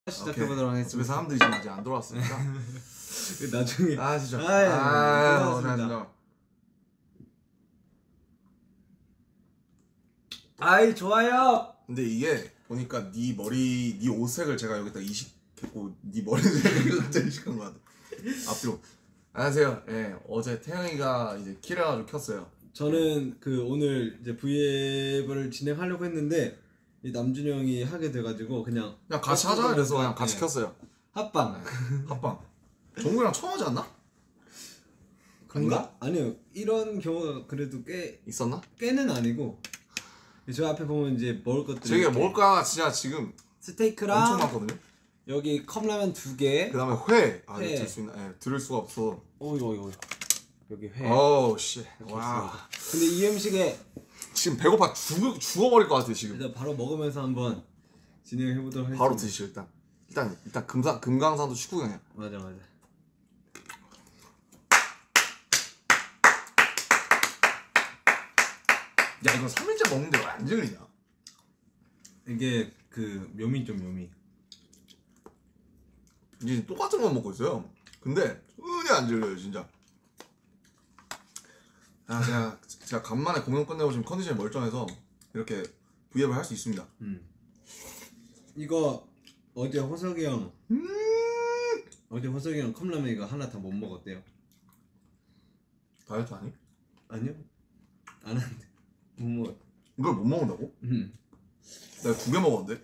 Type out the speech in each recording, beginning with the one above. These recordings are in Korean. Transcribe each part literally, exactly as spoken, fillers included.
시작해보도록 하겠습니다. 집에 사람들이 지금 아직 안 돌아왔으니까 나중에 아 진짜 아, 예, 아, 예, 어, 진짜. 아이 좋아요. 근데 이게 보니까 네 머리 네 옷색을 제가 여기다 이식했고 네 머리색을 갑자기 이식한 것 같아. 앞뒤로. 안녕하세요. 예, 어제 태영이가 이제 키래가지고 켰어요. 저는 그 오늘 이제 브이앱을 진행하려고 했는데 이 남준이 형이 하게 돼가지고 그냥 그냥 같이 하자 그래서 그냥 같이 네. 켰어요. 합방. 합방. 정국이랑 처음 하지 않나? 그런가? 아니요. 이런 경우가 그래도 꽤 있었나? 꽤는 아니고 저 앞에 보면 이제 먹을 것들이 저게 뭘까 진짜 지금 스테이크랑 엄청 많거든요. 여기 컵라면 두 개. 그 다음에 회. 아 회. 이거 들 수 있나? 예, 들을 수가 없어. 어 이거 이거 여기 회. 어우 씨. 와. 근데 이 음식에 지금 배고파 죽 죽어버릴 것 같아 지금. 일단 바로 먹으면서 한번 진행해 보도록 하겠습니다. 바로 드시죠 일단. 일단 일단 금상 금강산도 축구경이야. 맞아 맞아. 야 이거 삼 일째 먹는데 왜 안 질리냐? 이게 그 묘미죠 묘미. 이제 똑같은 거 먹고 있어요. 근데 전혀 안 질려요 진짜. 아 제가 제가 간만에 공연 끝내고 지금 컨디션이 멀쩡해서 이렇게 브이앱을 할 수 있습니다. 음. 이거 어제 호석이 형 음 어제 호석이 형 컵라면 이거 하나 다 못 먹었대요. 다이어트 아니? 아니요. 안 한대. 못 먹었. 이걸 못 먹는다고? 음. 내가 두 개 먹었는데.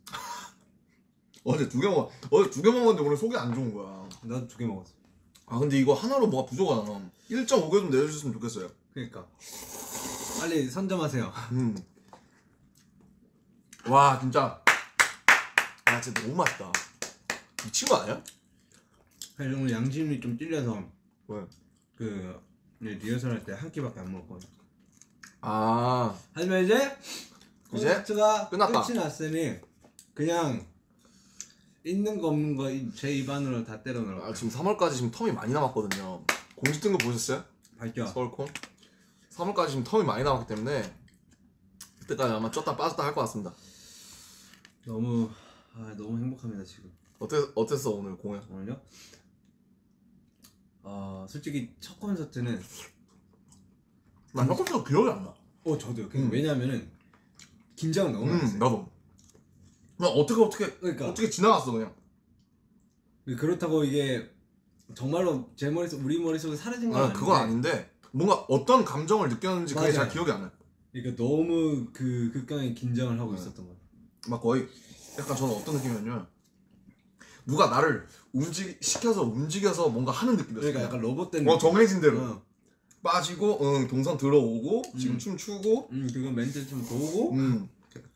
어제 두 개 먹 어제 두 개 먹었는데 오늘 속이 안 좋은 거야. 나도 두 개 먹었어. 아 근데 이거 하나로 뭐가 부족하잖아. 일 점 오 개 좀 내려주셨으면 좋겠어요. 그러니까 빨리 선점하세요. 음. 와 진짜 아 진짜 너무 맛있다. 미친 거 아니야? 사실 오늘 양심이 좀 찔려서 왜? 그 이제 리허설 할 때 한 끼밖에 안 먹었거든. 아 하지만 이제 이제 콘서트가 끝났다. 끝이 났으니 그냥 있는 거 없는 거 제 입안으로 다 때려 넣어. 아, 지금 삼월까지 지금 텀이 많이 남았거든요. 공식 등급 보셨어요? 밝혀. 서울콘? 삼월까지 지금 텀이 많이 남았기 때문에 그때까지 아마 쪘다 빠졌다 할 것 같습니다. 너무 아 너무 행복합니다 지금. 어땠, 어땠어 오늘 공연? 오늘요? 어 솔직히 첫 콘서트는 난 조금도 기억이 안 나. 어 저도요. 음. 왜냐면은 긴장 너무 많이 음, 했어요. 나도. 나 어떻게 어떻게 그러니까 어떻게 지나갔어 그냥. 그렇다고 이게 정말로 제 머릿속 우리 머릿속에 사라진 건 아, 아닌데. 그건 아닌데 뭔가 어떤 감정을 느꼈는지 그게 잘 맞아요. 기억이 안 나. 그러니까 너무 그 극강의 긴장을 하고 네. 있었던 거예요. 막 거의 약간 저는 어떤 느낌이었냐면 누가 나를 움직 시켜서 움직여서 뭔가 하는 느낌이었어. 그러니까 약간 로봇 된 어 정해진 대로 어. 빠지고 응 동선 들어오고 음. 지금 춤 추고 음 그건 멘트 좀 도고. 음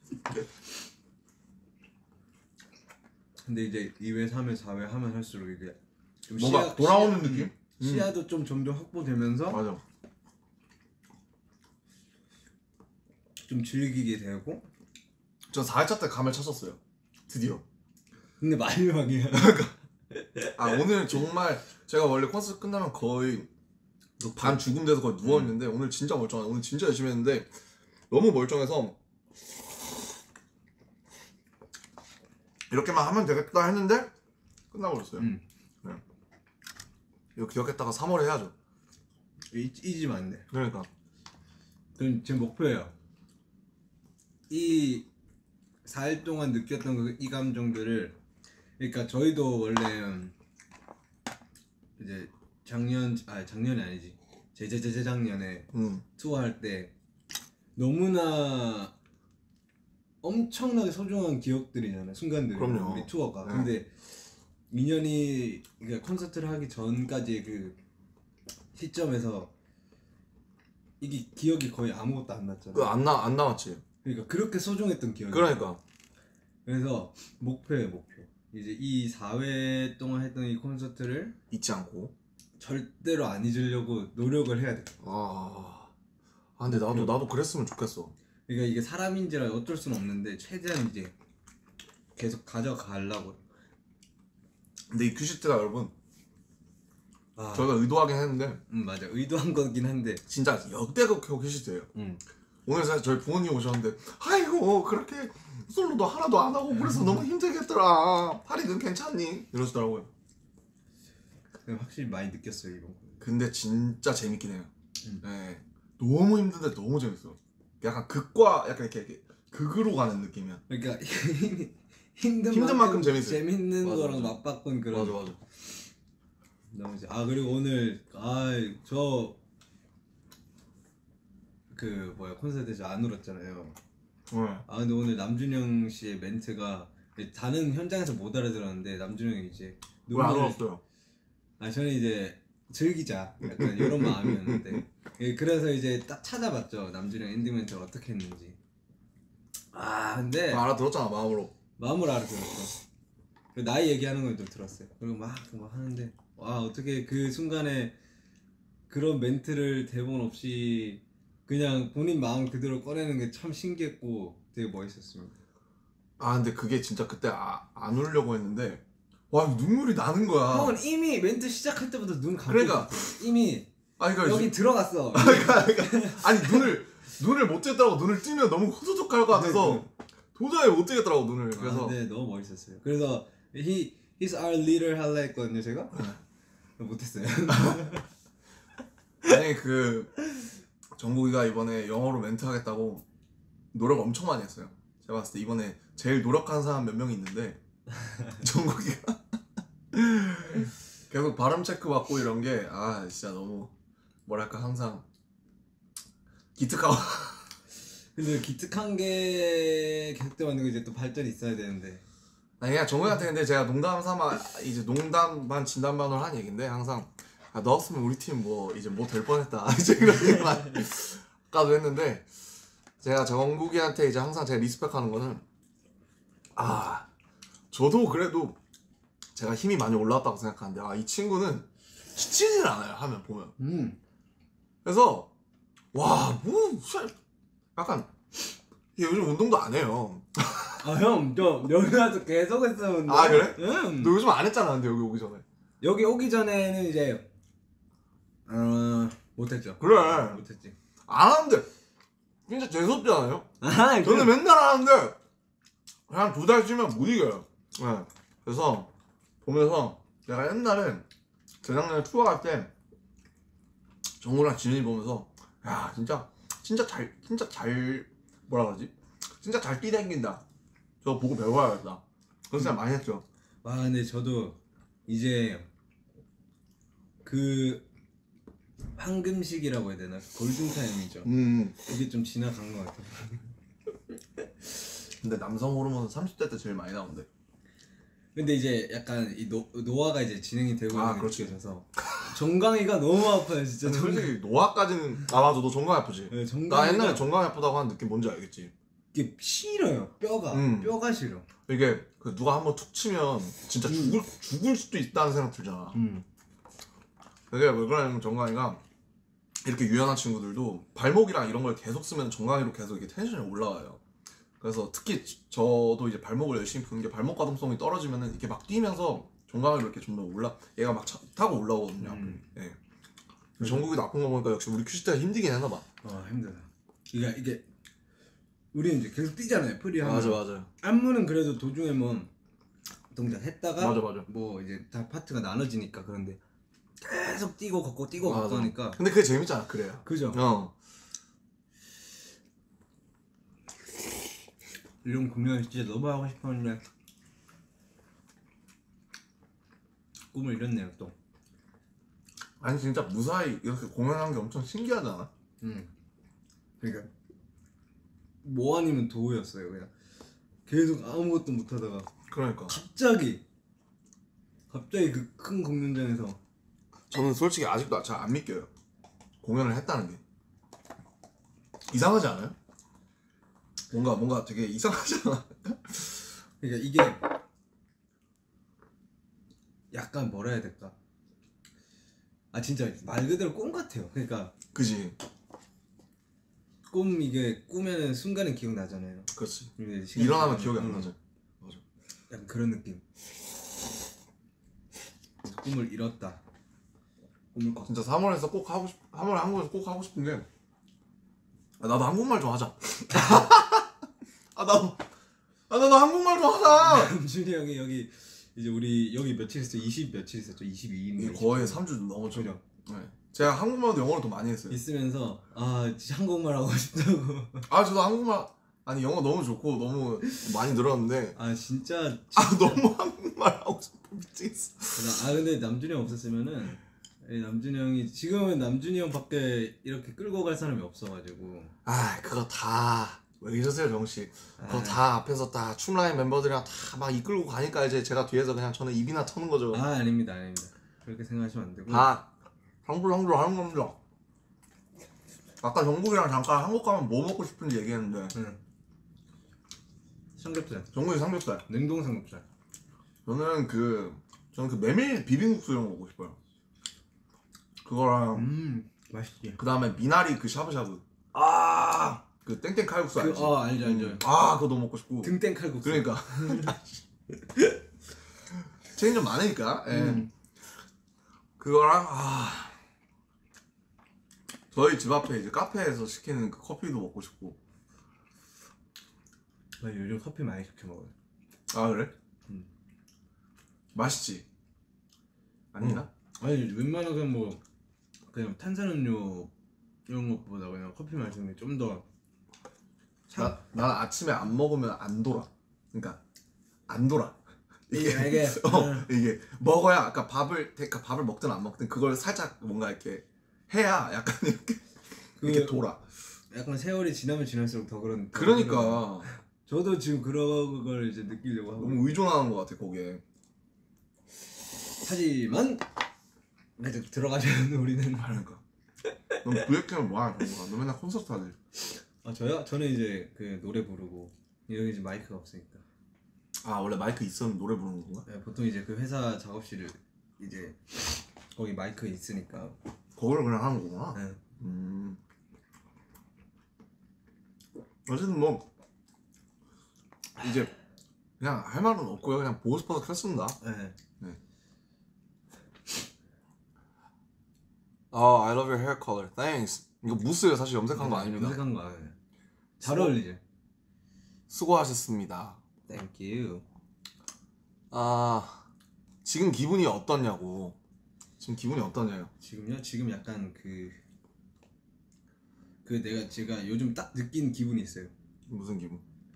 근데 이제 이 회, 삼 회, 사 회 하면 할수록 이게 좀 뭔가 시야, 돌아오는 시야, 느낌? 음, 음. 시야도 좀 점점 확보되면서 맞아. 좀 즐기게 되고. 전 사 회차 때 감을 찾았어요. 드디어. 근데 마지막이야. 아 오늘 정말 제가 원래 콘서트 끝나면 거의 반 죽음 돼서 거의 누워 있는데 음. 오늘 진짜 멀쩡해. 오늘 진짜 열심히 했는데 너무 멀쩡해서 이렇게만 하면 되겠다 했는데 끝나버렸어요. 음. 네. 이거 기억했다가 삼월에 해야죠. 잊으면 안 돼. 그러니까. 그럼 제 목표예요. 이 사 일 동안 느꼈던 그 이 감정들을, 그러니까 저희도 원래 이제 작년 아 작년이 아니지 제제제재작년에 음. 투어할 때 너무나 엄청나게 소중한 기억들이잖아요. 순간들이. 그럼요. 우리 투어가. 네. 근데 이 년이 그러니까 콘서트를 하기 전까지의 그 시점에서 이게 기억이 거의 아무것도 안 났잖아요. 그 안 나 안 남았지. 그러니까 그렇게 소중했던 기억이. 그러니까. 그래서 목표예요 목표. 이제 이 사 회 동안 했던 이 콘서트를 잊지 않고. 절대로 안 잊으려고 노력을 해야 돼. 아. 아 근데 나도 나도 그랬으면 좋겠어. 그러니까 이게 사람인지라 어쩔 수는 없는데 최대한 이제 계속 가져가려고. 근데 이 큐시트가 여러분 아, 저희가 의도하긴 했는데 음 맞아 의도한 거긴 한데 진짜 역대급 큐시트예요. 음. 오늘 사실 저희 부모님 오셨는데 아이고 그렇게 솔로도 하나도 안 하고 그래서 너무 힘들겠더라. 파리는 괜찮니? 이러시더라고요. 확실히 많이 느꼈어요 이번 거. 근데 진짜 재밌긴 해요. 음. 네. 너무 힘든데 너무 재밌어. 약간 극과 약간 이렇게, 이렇게 극으로 가는 느낌이야. 그러니까 힘든, 힘든 만큼 재밌어요. 재밌는 맞아, 거랑 맞아. 맞바꾼 그런. 맞아 맞아. 너무 재- 아 그리고 오늘 아저 그 뭐야 콘서트에서 안 울었잖아요. 네. 아 근데 오늘 남준영 씨의 멘트가 다른 현장에서 못 알아들었는데 남준영이 이제 왜 안 눈물을- 울었어요? 아 저는 이제 즐기자 약간 이런 마음이었는데 예, 그래서 이제 딱 찾아봤죠 남준영 엔딩 멘트를 어떻게 했는지. 아 근데 알아들었잖아 마음으로. 마음으로 알아들었어. 그 나이 얘기하는 걸 또 들었어요. 그리고 막, 막 하는데 와 어떻게 그 순간에 그런 멘트를 대본 없이 그냥 본인 마음 그대로 꺼내는 게 참 신기했고 되게 멋있었습니다. 아 근데 그게 진짜 그때 아, 안 울려고 했는데 와 눈물이 나는 거야. 형은 이미 멘트 시작할 때부터 눈 감고 그러니까. 있었어. 이미 아니 그러니까 여기 들어갔어. 그러니까, 그러니까 아니 눈을 눈을 못 뜨겠더라고. 눈을 뜨면 너무 후두둑할 것 같아서 네, 도저히 못 뜨겠더라고 눈을. 그래서 아, 네 너무 멋있었어요. 그래서 he he's our leader 할라 했거든요 제가. 못했어요. 아니 그 정국이가 이번에 영어로 멘트 하겠다고 노력 엄청 많이 했어요. 제가 봤을 때 이번에 제일 노력한 사람 몇 명이 있는데 정국이가 계속 발음 체크 받고 이런 게 아 진짜 너무 뭐랄까 항상 기특하고. 근데 기특한 게 계속되면 이제 또 발전이 있어야 되는데. 아니 그냥 정국이한테 근데 제가 농담 삼아 이제 농담 반 진담 반으로 한 얘긴데 항상 아, 넣었으면 우리 팀 뭐 이제 뭐 될 뻔했다 이제 이런 얘기만 까도 했는데 제가 정국이한테 이제 항상 제가 리스펙하는 거는 아 저도 그래도 제가 힘이 많이 올라왔다고 생각하는데 아 이 친구는 지치질 않아요 하면 보면. 음. 그래서 와뭐 약간 얘 요즘 운동도 안 해요. 아 형 저 여기 와서 계속 했었는데. 아 그래? 응. 너 요즘 안 했잖아 근데 여기 오기 전에. 여기 오기 전에는 이제 어 못했죠. 그래. 못했지. 안 하는데 진짜 재수없지 않아요? 아 저는 맨날 하는데 한 두 달 쉬면 못 이겨요. 네. 그래서 보면서 내가 옛날에 재작년에 투어 갈 때 정우랑 진현이 보면서 야 진짜 진짜 잘 진짜 잘 뭐라 그러지? 진짜 잘 뛰댕긴다. 저거 보고 배워야겠다. 그런 생각 많이 했죠. 와 근데 저도 이제 그 황금식이라고 해야 되나 골든타임이죠. 음. 이게 좀 지나간 것 같아요. 근데 남성 호르몬은 삼십 대 때 제일 많이 나온대. 근데 이제 약간 이 노, 노화가 이제 진행이 되고 아, 있는 게 그렇지. 느껴져서 정강이가 너무 아파요 진짜. 근데 솔직히 노화까지는 아 맞아 너 정강 아프지? 네, 정강이가- 나 옛날에 정강 아프다고 하는 느낌 뭔지 알겠지? 이게 싫어요. 뼈가 음. 뼈가 싫어. 이게 그 누가 한번 툭 치면 진짜 음. 죽을 죽을 수도 있다는 생각 들잖아. 음. 그게 왜 그러냐면 정강이가 이렇게 유연한 친구들도 발목이랑 이런 걸 계속 쓰면 정강이로 계속 이게 텐션이 올라와요. 그래서 특히 저도 이제 발목을 열심히 푸는 게 발목 가동성이 떨어지면은 이렇게 막 뛰면서 정강이로 이렇게 좀 더 올라 얘가 막 차, 타고 올라오거든요. 음. 예. 정국이 나쁜 거 보니까 역시 우리 큐시트가 힘들긴 했나 봐. 아 힘들어. 이게 이게 우리는 이제 계속 뛰잖아요. 프리 하면. 맞아요. 안무는 그래도 도중에 뭐 동작 했다가 맞아, 맞아. 뭐 이제 다 파트가 나눠지니까 그런데 계속 뛰고 걷고 뛰고 맞아. 걷고 하니까 근데 그게 재밌잖아. 그래요. 그죠? 어. 이런 공연을 진짜 너무 하고 싶었는데 꿈을 이뤘네요 또. 아니 진짜 무사히 이렇게 공연한 게 엄청 신기하잖아. 음. 그러니까 뭐 아니면 도우였어요 그냥. 계속 아무것도 못하다가 그러니까. 갑자기 갑자기 그 큰 공연장에서 저는 솔직히 아직도 잘 안 믿겨요. 공연을 했다는 게. 이상하지 않아요? 뭔가 뭔가 되게 이상하지 않아? 그러니까 이게 약간 뭐라 해야 될까? 아 진짜 말 그대로 꿈 같아요. 그러니까 그지? 꿈 이게 꾸면은 순간은 기억나잖아요. 그렇지. 근데 시간이 일어나면 지나면- 기억이 안 응. 나죠. 맞아. 약간 그런 느낌. 그래서 꿈을 이뤘다. 꿈을 꿨다. 진짜 삼월에서 꼭 하고 싶, 삼월에 한국에서 꼭 하고 싶은 게 아, 나도 한국말 좀 하자. 아 나도 아 나도 한국말 좀 하자. 남준이 형이 여기 이제 우리 여기 며칠 있었죠? 이십 며칠 있었죠? 이십이 일 거의 삼 주 넘었죠. 그죠? 네. 제가 한국말도 영어를 더 많이 했어요. 있으면서 아 진짜 한국말 하고 싶다고. 아 저도 한국말 아니 영어 너무 좋고 너무 많이 늘었는데 아 진짜. 아 너무 한국말 하고 싶어 미치겠어. 아 근데 남준이 형 없었으면은 남준이 형이 지금은 남준이 형밖에 이렇게 끌고 갈 사람이 없어가지고. 아 그거 다 왜 이러세요 정씨. 그거 아. 다 앞에서 다 춤라인 멤버들이랑 다 막 이끌고 가니까 이제 제가 뒤에서 그냥 저는 입이나 터는 거죠. 아 아닙니다 아닙니다. 그렇게 생각하시면 안 되고. 다 상부상조 하는 겁니다. 아까 정국이랑 잠깐 한국 가면 뭐 먹고 싶은지 얘기했는데 응. 삼겹살. 정국이 삼겹살. 냉동 삼겹살. 저는 그 저는 그 메밀 비빔국수 이런 거 먹고 싶어요. 그거랑 음 맛있지. 그 다음에 미나리 그 샤브샤브. 아 그 땡땡 칼국수 알지? 그, 어 알죠 알죠. 음. 아 그거 너무 먹고 싶고. 등땡 칼국수. 그러니까 체인 좀 많으니까. 예. 음. 그거랑 아 저희 집 앞에 이제 카페에서 시키는 그 커피도 먹고 싶고. 나 요즘 커피 많이 시켜 먹어요. 아 그래? 음. 맛있지? 아니나? 아니 웬만하면 그냥 뭐 그냥 탄산음료 이런 것보다 그냥 커피 마시는 게 좀 더. 나, 난 아침에 안 먹으면 안 돌아. 그러니까 안 돌아. 이게 이게 어, 이게 먹어야 아까 밥을 그러니까 밥을 먹든 안 먹든 그걸 살짝 뭔가 이렇게 해야 약간 이렇게 그 이렇게 돌아. 약간 세월이 지나면 지날수록 더 그런. 그러니까 저도 지금 그런 걸 이제 느끼려고 하고. 너무 의존하는 것 같아 거기에. 하지만 이제 들어가자면 우리는. 그러니까. 넌 브이앱캠은 뭐야 정말. 너 맨날 콘서트 하지. 아 저요? 저는 이제 그 노래 부르고 여기 이제 마이크가 없으니까. 아 원래 마이크 있으면 노래 부르는 건가? 네, 보통 이제 그 회사 작업실을 이제 거기 마이크 있으니까. 그걸 그냥 하는 거구나. 네. 음. 어쨌든 뭐 이제 그냥 할 말은 없고요. 그냥 보고 싶어서 켰습니다. 네. 네. 아, I love your hair color. Thanks. 이거 무스예요. 사실 염색한 거 아닙니다. 염색한 거 아니에요. 잘 어울리죠. 수고하셨습니다. Thank you. 아, 지금 기분이 어떠냐고. 지금 기분이 어떠냐요? 지금요? 지금 약간 그, 그 내가 제가 요즘 딱 느낀 기분이 있어요. 무슨 기분?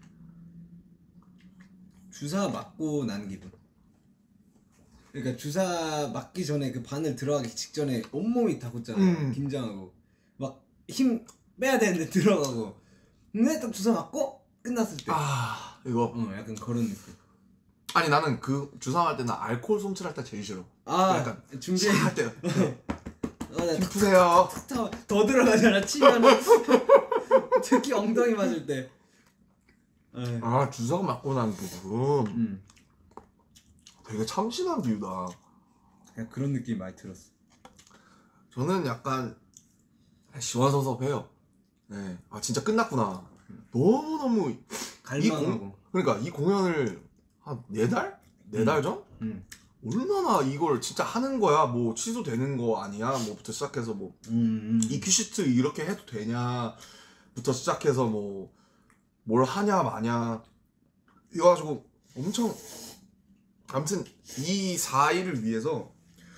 주사 맞고 난 기분. 그러니까 주사 맞기 전에 그 바늘 들어가기 직전에 온몸이 다 굳잖아요. 음. 긴장하고 막 힘 빼야 되는데 들어가고. 근데 딱 주사 맞고 끝났을 때. 아, 이거. 어, 약간 그런 느낌. 아니 나는 그 주사 맞을 때는 알코올 솜칠할 때 제일 싫어. 아, 약간 준비. 할 때. 아, 나 힘 푸세요. 더, 더 들어가잖아 치면은. 특히 엉덩이 맞을 때. 에이. 아, 주사 맞고 난 기분. 음. 되게 참신한 비유다. 그냥 그런 느낌 많이 들었어. 저는 약간 시원섭섭해요. 네. 아 진짜 끝났구나. 너무 너무 갈망하고. 그러니까 이 공연을 한 네 달? 네 달 전? 음. 얼마나 이걸 진짜 하는 거야? 뭐 취소되는 거 아니야? 뭐부터 시작해서 뭐 음, 음. 이 큐시트 이렇게 해도 되냐부터 시작해서 뭐 뭘 하냐 마냐 이거 가지고 엄청 아무튼 이 사 일을 위해서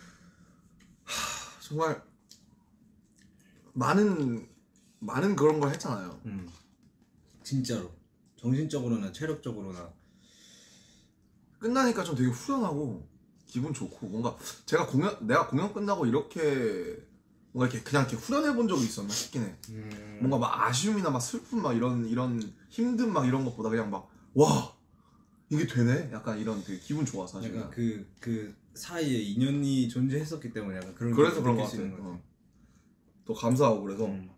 하, 정말 많은 많은 그런 걸 했잖아요. 음. 진짜로 정신적으로나 체력적으로나. 끝나니까 좀 되게 후련하고 기분 좋고 뭔가 제가 공연 내가 공연 끝나고 이렇게 뭔가 이렇게 그냥 이렇게 후련해 본 적이 있었나 싶긴 해. 음. 뭔가 막 아쉬움이나 막 슬픔 막 이런 이런 힘든 막 이런 것보다 그냥 막 와 이게 되네 약간 이런 되게 기분 좋아 사실. 약간 그, 그 사이에 인연이 존재했었기 때문에 약간 그런 그래서 걸 그런 느낄 것 수 같아요. 있는 것 같아. 어. 또 감사하고 그래서 음.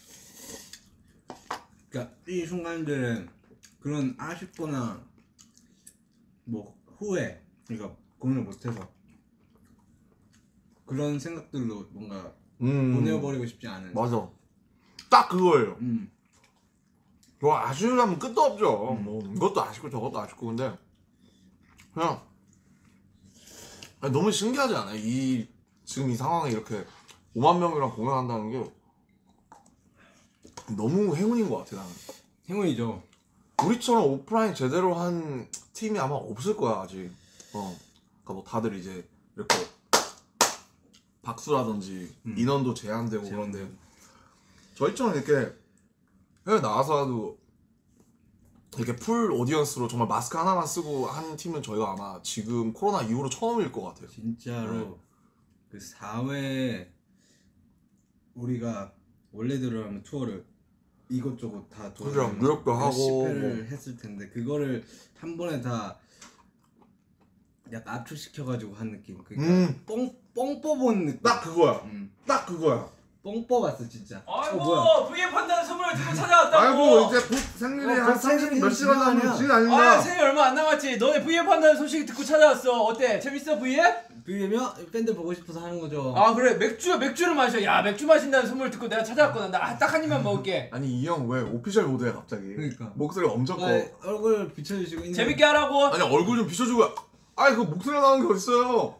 그러니까 이 순간들은 그런 아쉽거나 뭐 후회, 그러니까 공연을 못해서 그런 생각들로 뭔가 음, 보내버리고 싶지 않은. 맞아 딱 그거예요. 음. 뭐 아쉬우면 끝도 없죠. 음. 뭐 이것도 아쉽고 저것도 아쉽고 근데 그냥 아니, 너무 신기하지 않아요? 이 지금 이 상황에 이렇게 오만 명이랑 공연한다는 게 너무 행운인 것 같아 나는. 행운이죠. 우리처럼 오프라인 제대로 한 팀이 아마 없을 거야 아직. 어, 그러니까 뭐 다들 이제 이렇게 박수라든지 음. 인원도 제한되고 제한되고. 그런데 저희처럼 이렇게 해외 나가서도 이렇게 풀 오디언스로 정말 마스크 하나만 쓰고 한 팀은 저희가 아마 지금 코로나 이후로 처음일 것 같아요. 진짜로 네. 그 사 회 우리가 원래대로 하면 투어를 이것저것 다 그죠, 뉴욕도 하고 몇십 회를 뭐. 했을 텐데 그거를 한 번에 다 약간 압축시켜가지고 한 느낌. 그러니까 음. 뻥, 뻥 뽑은 느낌. 딱 그거야. 음. 딱 그거야. 뻥 뽑았어 진짜. 아이고 어, 뭐야? 브이앱 한다는 소문을 듣고 찾아왔다고. 아이고 이제 곧 생일이 어, 한 곧 생일이 몇 시간 지금 남은 아니야. 지금 아 아닌가? 생일 얼마 안 남았지. 너네 브이앱 한다는 소식 듣고 찾아왔어. 어때? 재밌어 브이앱? 브이앱이요? 팬들 보고 싶어서 하는 거죠. 아 그래 맥주 맥주를 마셔. 야 맥주 마신다는 소문을 듣고 내가 찾아왔거든. 나 딱 한 입만 먹을게. 아니 이 형 왜 오피셜 모드야 갑자기? 그러니까. 목소리가 엄청 커. 아, 얼굴 비춰주시고 인사. 재밌게 하라고. 아니 얼굴 좀 비춰주고. 아니 그 목소리가 나오는 게 어딨어요?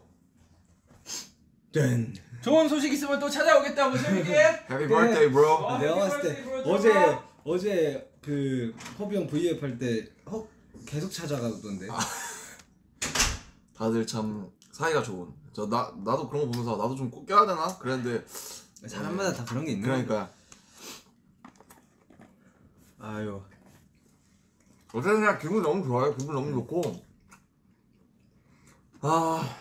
짠. 좋은 소식 있으면 또 찾아오겠다고 재밌게. Happy birthday, bro. 아, 내가 해피 봤을 때 버스데이, 브로. 어제 좋아. 어제 그 허비 형 브이앱 할 때 어, 계속 찾아가던데. 다들 참 사이가 좋은. 저 나 나도 그런 거 보면서 나도 좀 꼭 껴야 되나? 그랬는데 사람마다 다 그런 게 있는 거야. 그러니까 아유. 어제 그냥 기분 너무 좋아요. 기분 너무 좋고. 아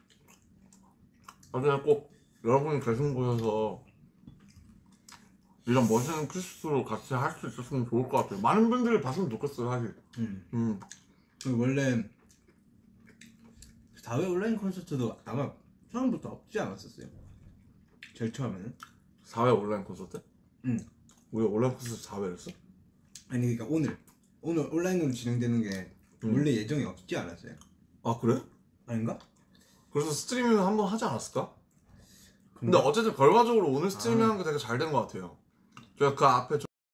어제 꼭 여러분이 계신 곳에서 이런 멋있는 크리스마스로 같이 할 수 있었으면 좋을 것 같아요. 많은 분들이 봤으면 좋겠어요 사실. 음. 음. 그 원래 사 회 온라인 콘서트도 아마 처음부터 없지 않았었어요. 제일 처음에는. 사 회 온라인 콘서트? 응. 우리 온라인 콘서트 사 회였어? 아니 그러니까 오늘 오늘 온라인으로 진행되는 게 음. 원래 예정이 없지 않았어요. 아 그래? 아닌가? 그래서 스트리밍 한번 하지 않았을까? 근데 그런가? 어쨌든 결과적으로 오늘 스트리밍 아. 하는 게 되게 잘 된 것 같아요. 제가 그 앞에 좀